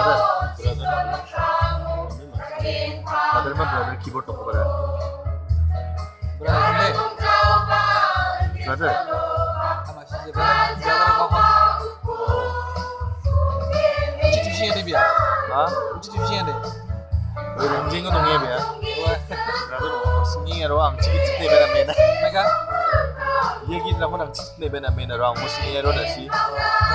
Brother mah brother keyboard toko bara. Berapa deh? Brother. Sama si Jalan Kokon. Uji-ujian deh biar. Hah? Uji-ujian deh. Anjing ko nungye ba? Wah, Brother no singing ero ang chikit ne bena mena. mereka Ye git ramon ang chikit ne bena mena ro ang mo singing ero da si.